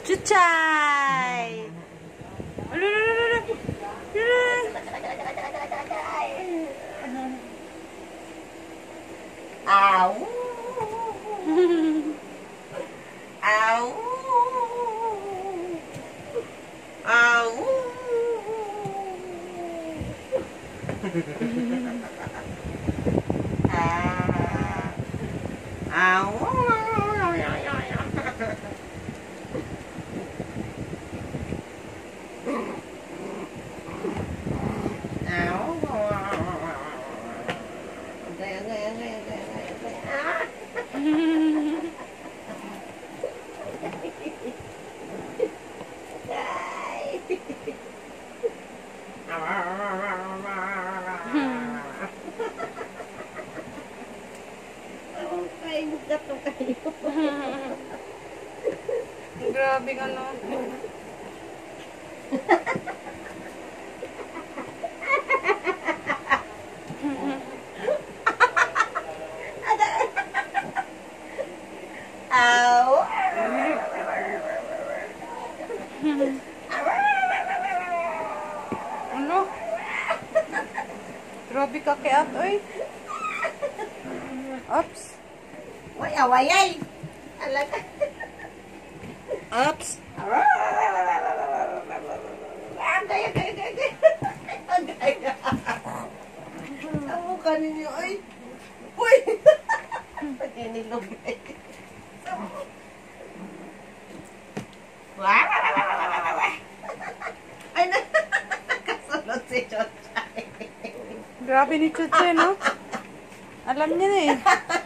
Chuchay! Ow! Ow! Ow! Grabe ka no. Ow! Ano? Grabe ka kaya, oy. Oops. Uy, awayay! Alaga! Oops. Gaya, gaya, gaya, gaya! Gaya! Ang mukha ninyo, ay! Uy! Pag-inilog, ay! Ay, nakasunod si Chochay. Grabe ni Chuchay, no? Alam niya na eh.